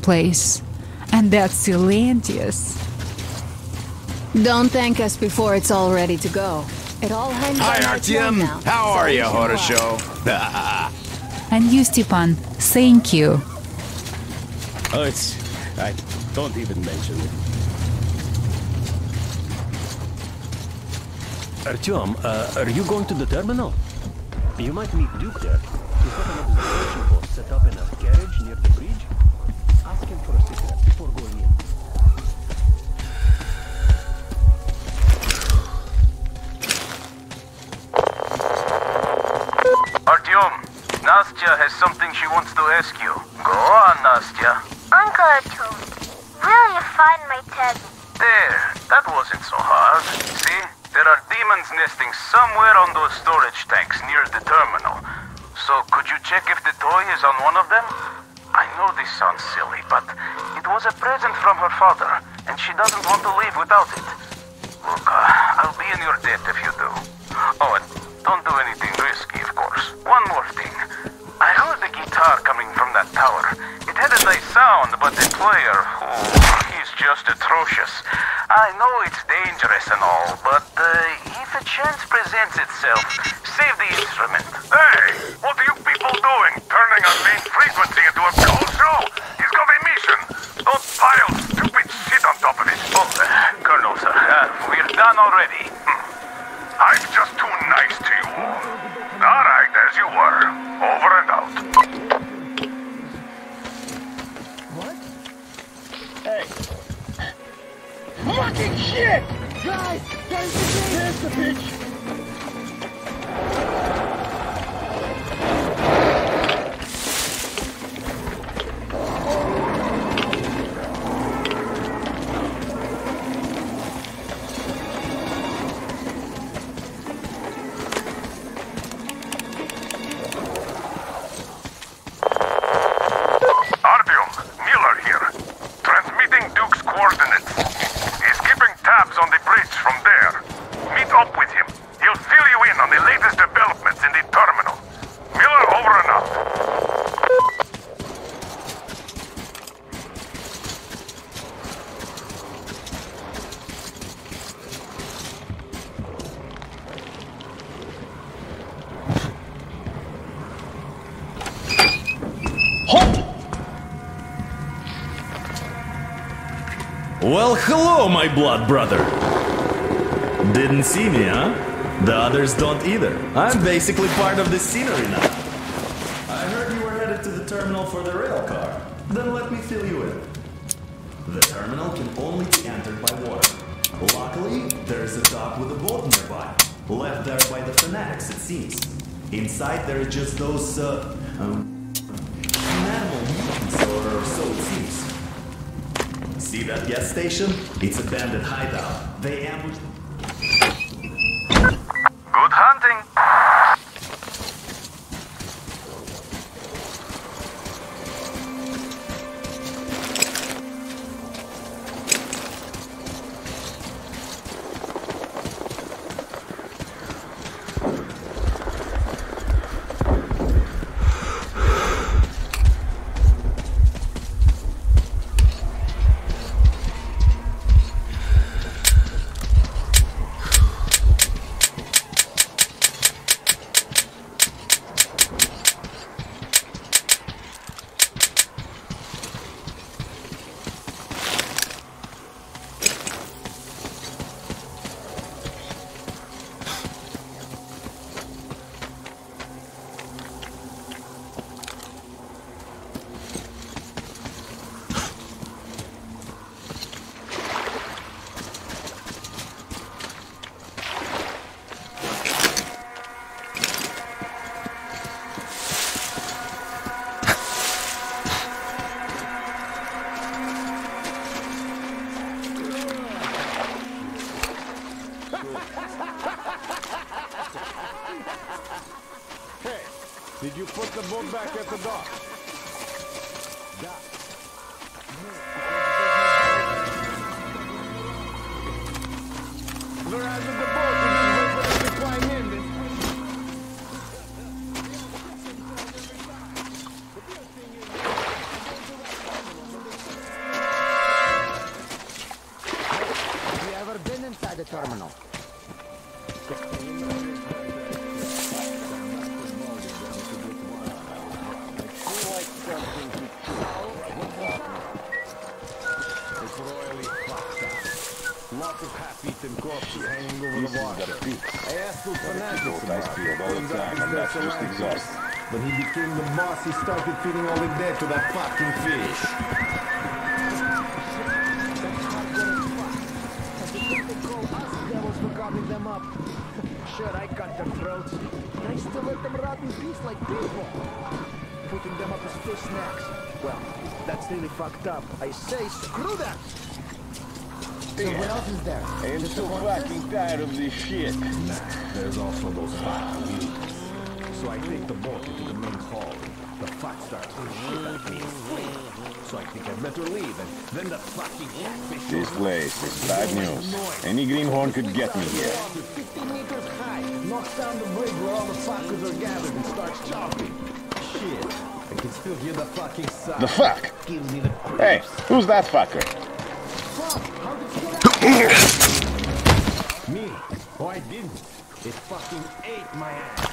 place. And that's Silantius. Don't thank us before it's all ready to go. It all hangs on Hi, our Artyom. now. How are you, Horosho? And you, Stepan, thank you. Oh, I don't even mention it. Artyom, are you going to the terminal? You might meet Duke there. He's got an observation post set up in a carriage near the bridge. Ask him for a cigarette before going in. Artyom, Nastya has something she wants to ask you. Go on, Nastya. Uncle Artyom, will you find my teddy? There, that wasn't so hard. See, there are demons nesting somewhere on those storage tanks near the terminal. So could you check if the toy is on one of them? I know this sounds silly, but it was a present from her father, and she doesn't want to leave without it. Look, I'll be in your debt if you do. Oh, and don't do anything risky, of course. One more thing. I heard the guitar coming from that tower. It had a nice sound, but the player, he's just atrocious. I know it's dangerous and all, but if a chance presents itself, save the instrument. Hey, what are you people doing? Turning our main frequency into a cold show? He's got a mission. Don't pile stupid shit on top of it. Oh, Colonel, sir, we're done already. I'm just too nice to you all. All right, as you were. Over and out. What? Hey. Fucking shit! Guys, there's the pitch! Artyom, Miller here. Transmitting Duke's coordinates. He's keeping tabs on the bridge from there. Meet up with him. He'll fill you in on the latest developments in the terminal. Miller over and out. Well, hello, my blood brother. Didn't see me, huh? The others don't either. I'm basically part of the scenery now. I heard you were headed to the terminal for the rail car. Then let me fill you in. The terminal can only be entered by water. Luckily, there's a dock with a boat nearby. Left there by the fanatics, it seems. Inside, there are just those, animal mutants, or so it seems. See that gas station? It's a bandit hideout. They ambush... Good hunting. Did you put the boat back at the dock? Whereas at the boat, we just wait for them to climb in. terminal. It's royally fucked up. Lots of half-eaten corpses hanging over the water. I asked those fanatics about it. Turns out he's their surroundings. When he became the boss, he started feeding all the dead to that fucking fish. For carving them up. Sure, I cut their throats. And I still let them rot in peace like people. Putting them up as fish snacks. Well, that's really fucked up. I say, screw that! So what else is there? I'm so fucking tired of this shit. Nah, there's also those fat wheels. So I take the boat into the main hall. The fat starts to shit at me and scream. So I think I better leave, and then the fucking catfish... This place is bad news. Any greenhorn could get me here. 50 meters high, knocks down the bridge where all the fuckers are gathered and starts chopping. Shit, I can still hear the fucking sound. The fuck? Gives me the creeps. Hey, who's that fucker? Fuck, how did you get out? Me? Oh, I didn't. It fucking ate my ass.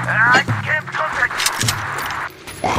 I can't contact you.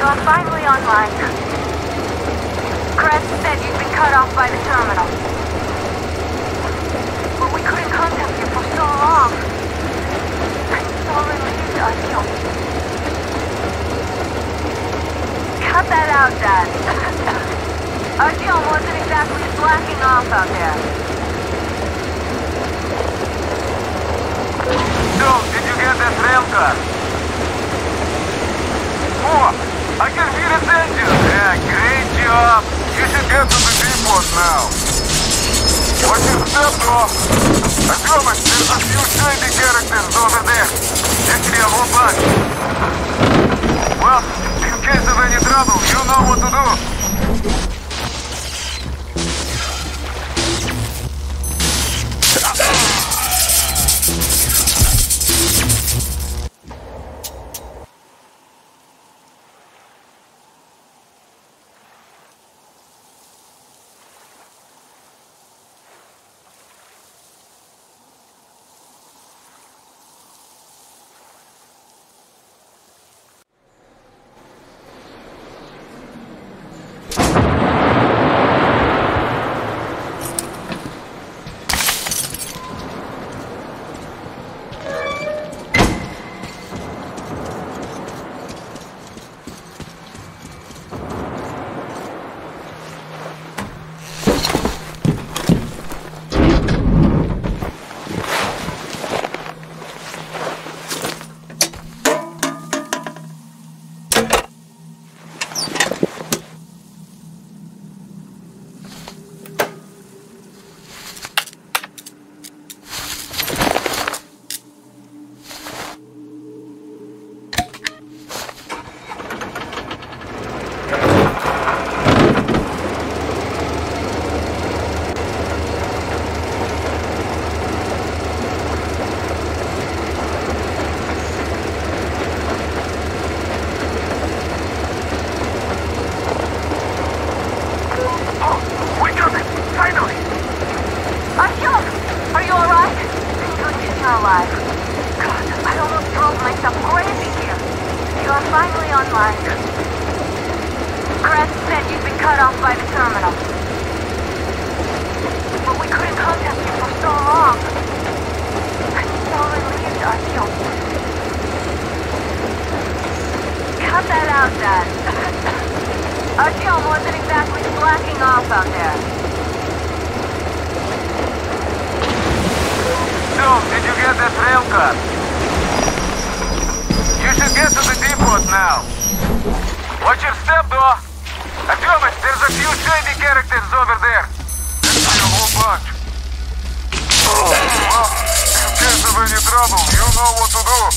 are finally online. Crest said you've been cut off by the terminal. But we couldn't contact you for so long. I'm so relieved, Artyom. Cut that out, Dad. Artyom wasn't exactly slacking off out there. So, did you get that rail car? Oh, I can hear its engine. Yeah, great job. You should get to the depot now. Watch your step, though. I promise there's a few shady characters over there. Actually, a whole bunch. Well, in case of any trouble, you know what to do. Artyom wasn't exactly slacking off out there. So, did you get that rail car? You should get to the depot now. Watch your step, though. I promise there's a few shady characters over there. Actually, a whole bunch. Oh, well, in case of any trouble, you know what to do.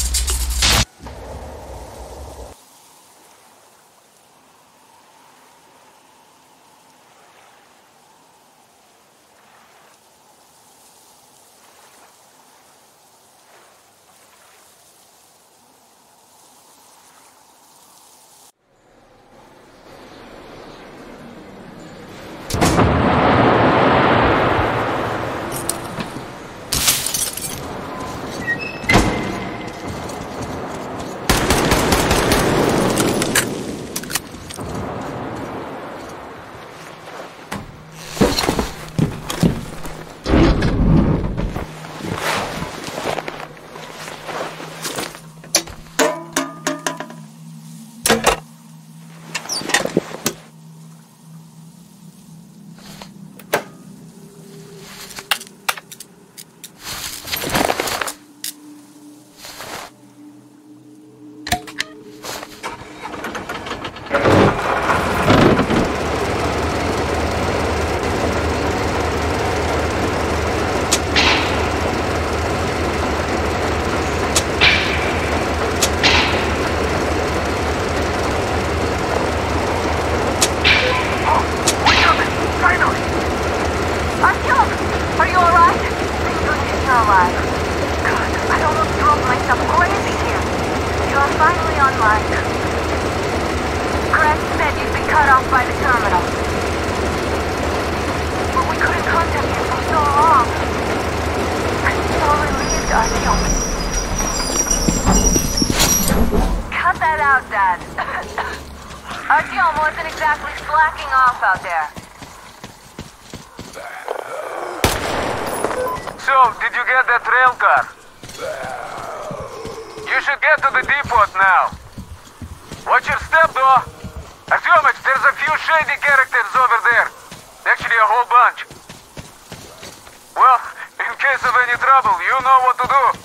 Artyom wasn't exactly slacking off out there. So, did you get that rail car? You should get to the depot now. Watch your step, though. Artyomich, there's a few shady characters over there. Actually, a whole bunch. Well, in case of any trouble, you know what to do.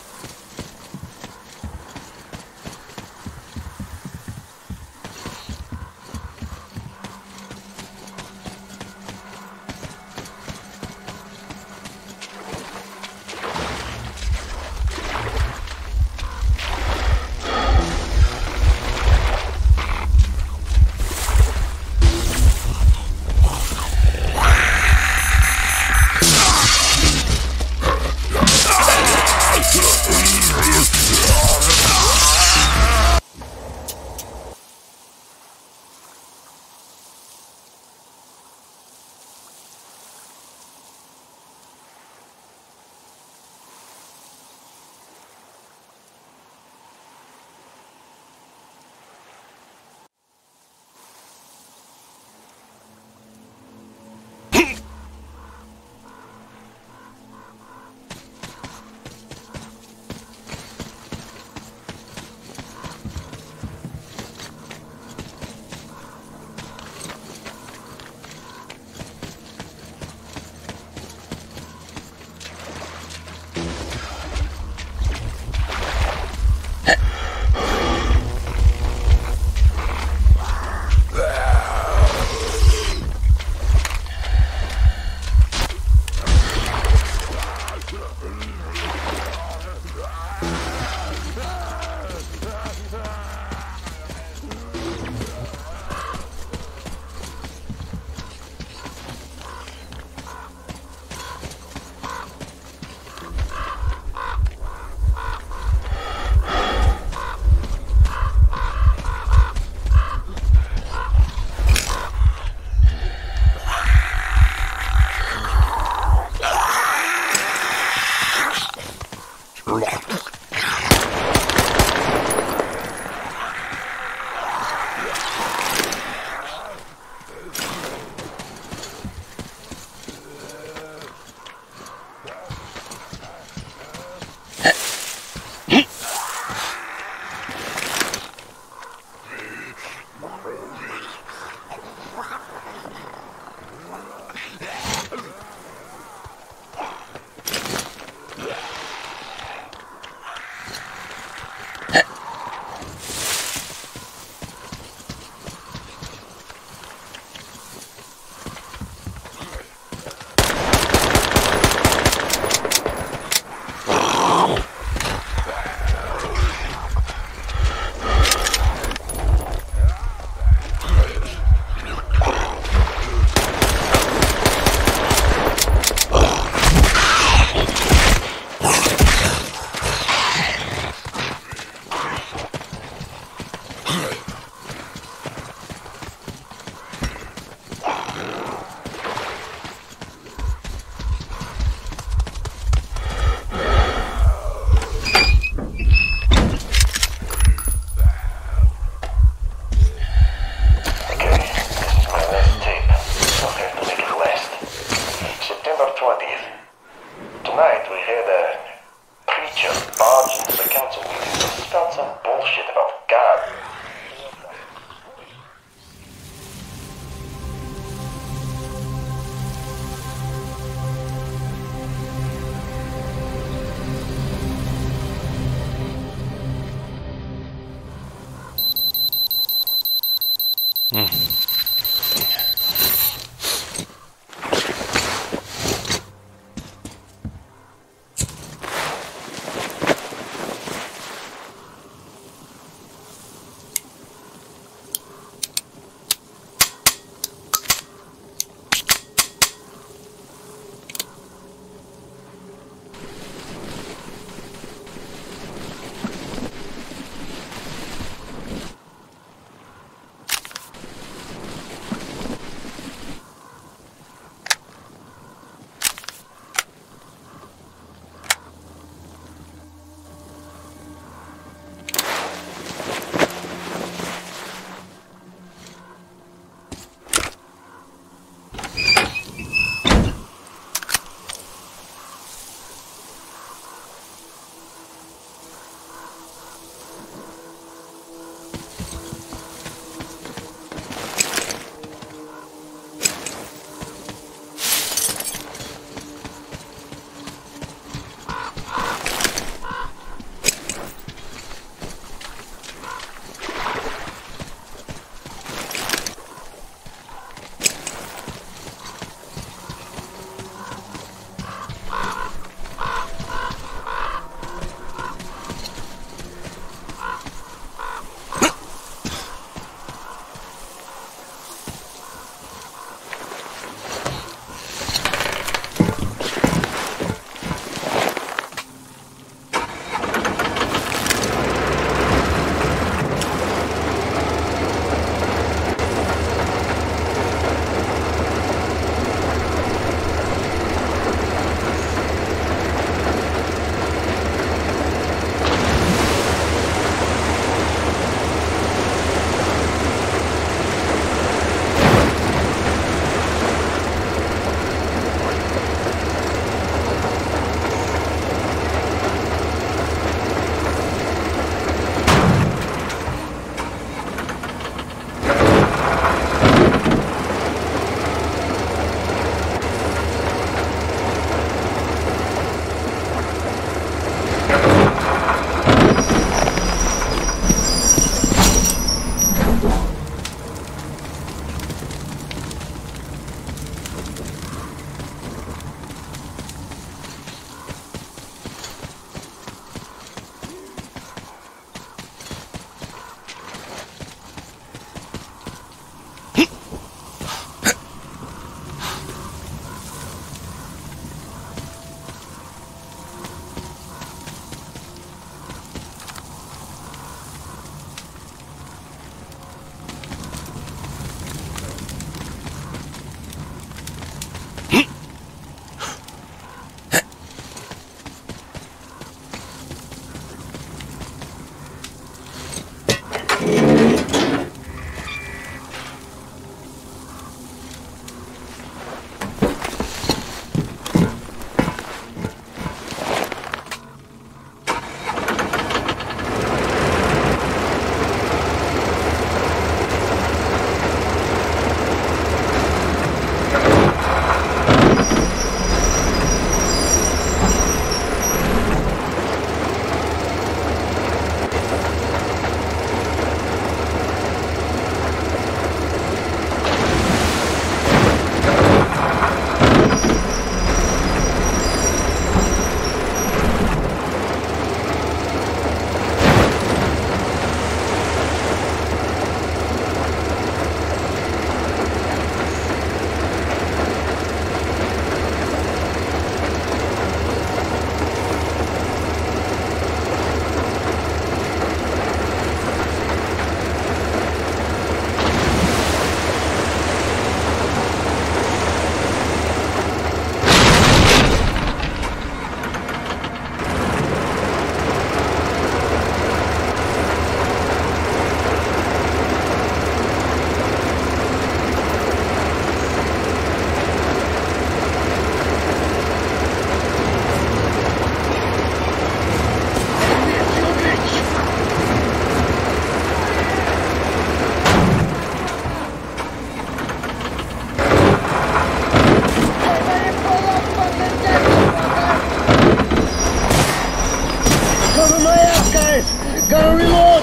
gonna reload!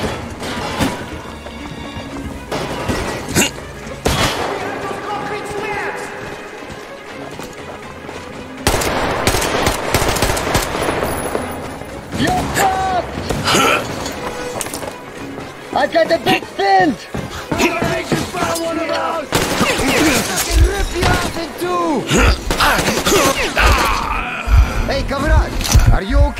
You're fucked! I got the big fins! I just found one of those! Fucking rip you off in two! Hey, comrade! Are you okay?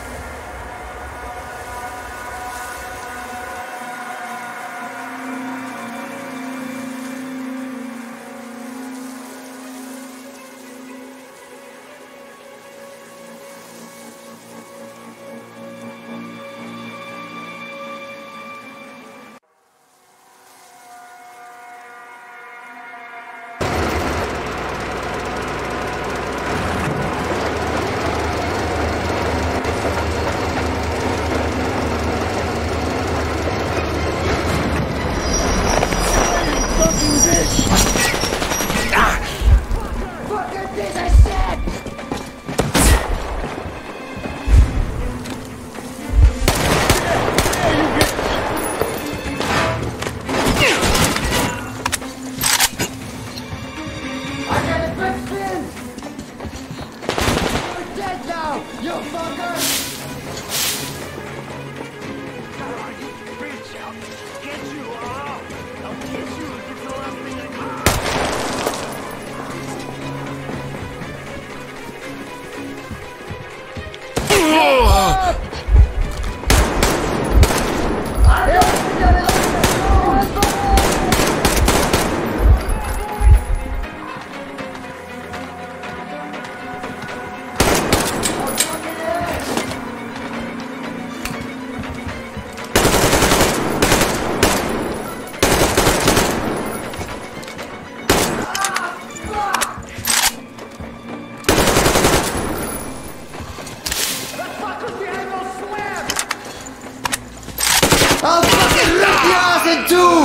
I'll fucking rip your ass in two!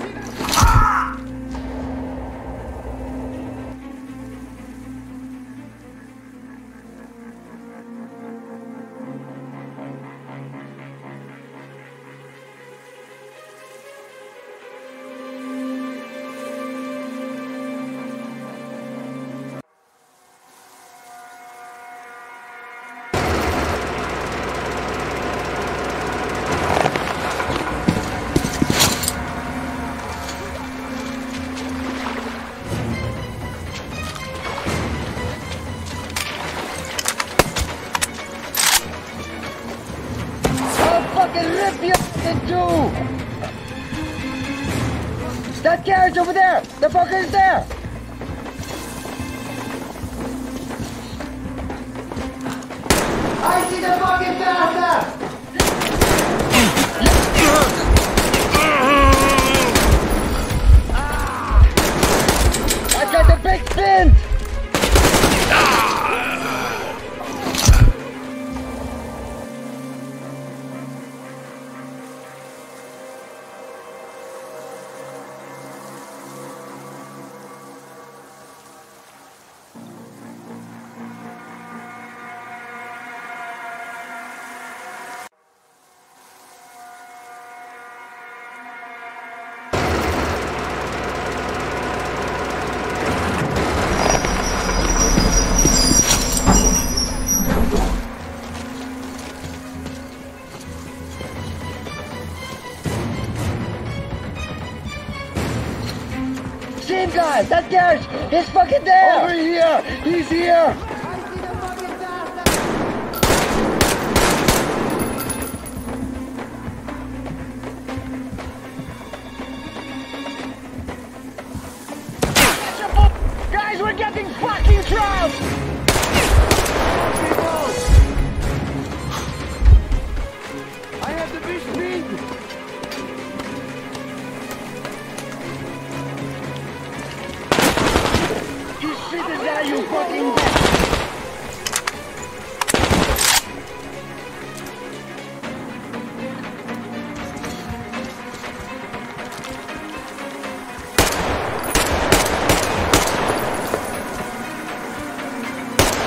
Rip you in two! That carriage over there! The fucker is there! I see the fucking bastard! I got the big fins! Same guy! That garage! He's fucking there! Over here! He's here! I see the fucking bastard! Guys, we're getting fucking trounced! I have to be speed! You fucking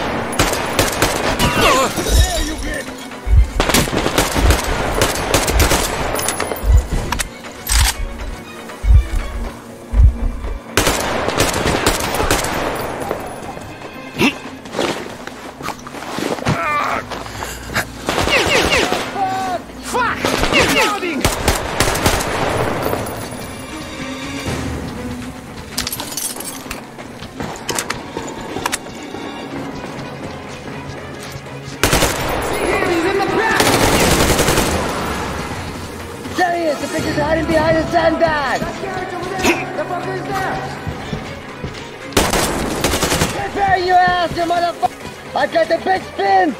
there you get. think he's hiding behind a sandbag? The fucker is there! Prepare you ass, you motherfucker! I got the big spins!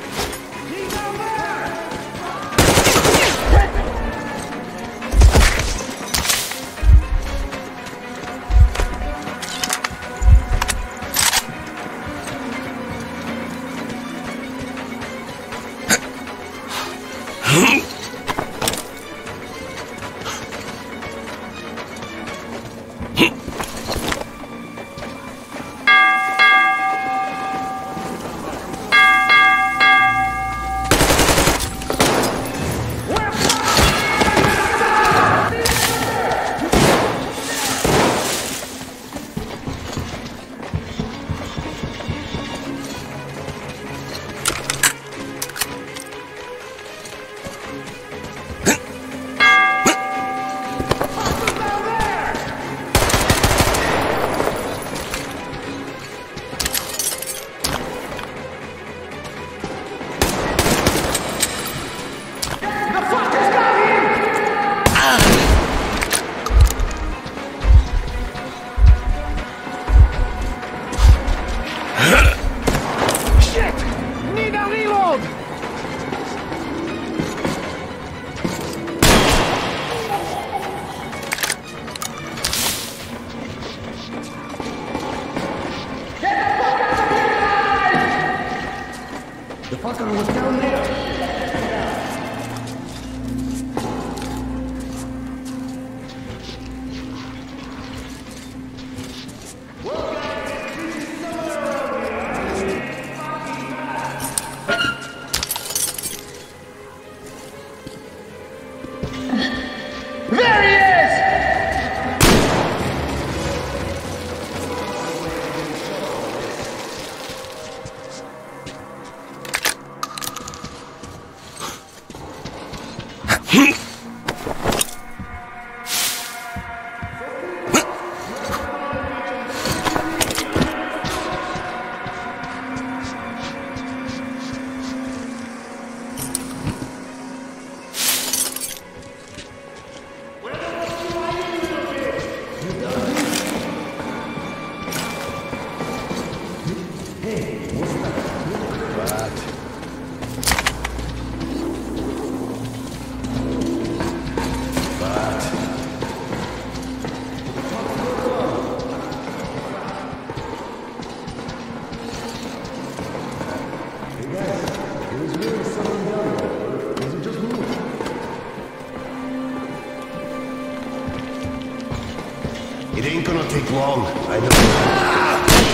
It ain't gonna take long, I know.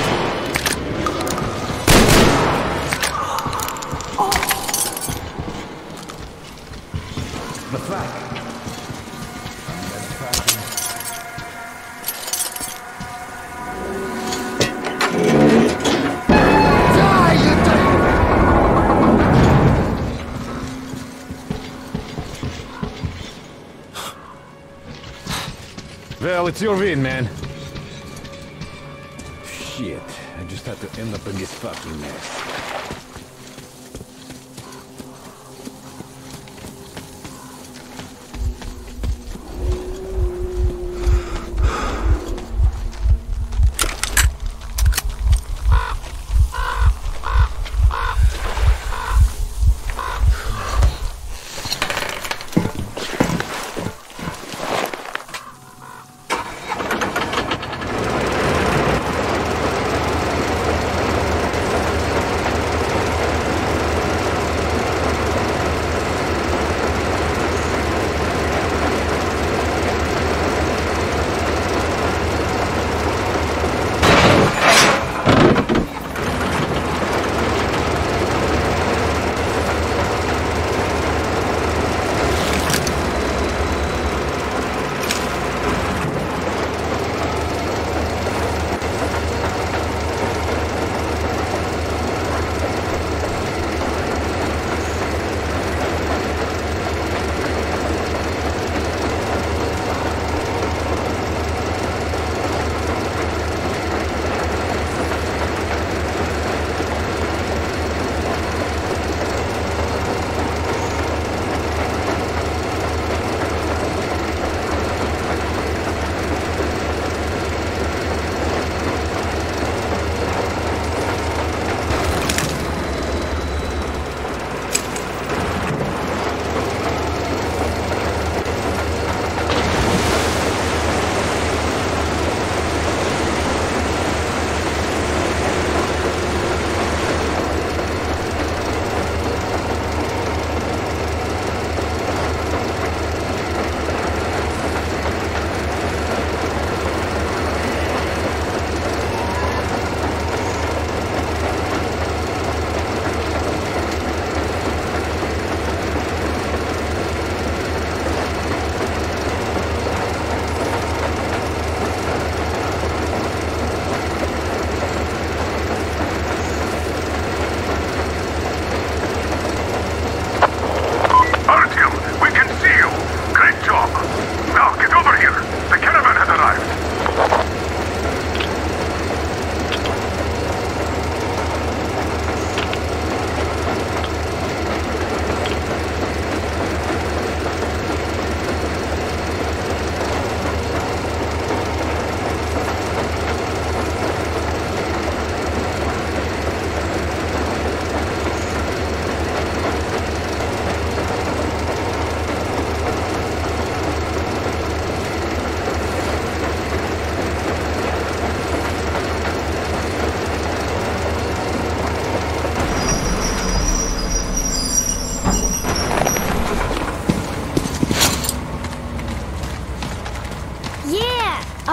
The flag. Well, it's your win, man. Shit, I just had to end up in this fucking mess.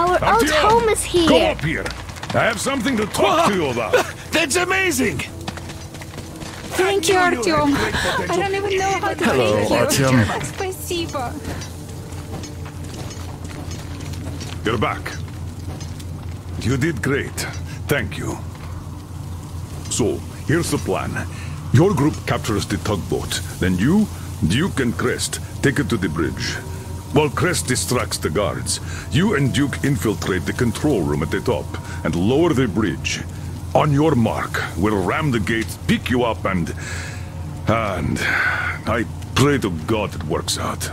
Our old Artyom, home is here. Go up here. I have something to talk to you about. That's amazing! Thank you, Artyom. I don't even know how to Hello, thank you. Artyom. Спасибо. You're back. You did great. Thank you. So, here's the plan. Your group captures the tugboat. Then you, Duke and Crest, take it to the bridge. While Crest distracts the guards, you and Duke infiltrate the control room at the top and lower the bridge. On your mark, we'll ram the gate, pick you up, and I pray to God it works out.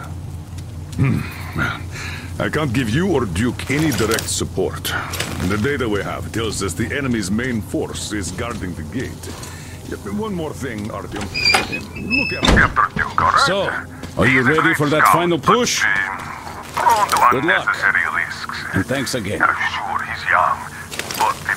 I can't give you or Duke any direct support. The data we have tells us the enemy's main force is guarding the gate. One more thing, Artyom. Look at me. After Duke, all right? So, are you ready for that final push? Prone to Good luck. unnecessary risks. And thanks again. Sure, he's young, but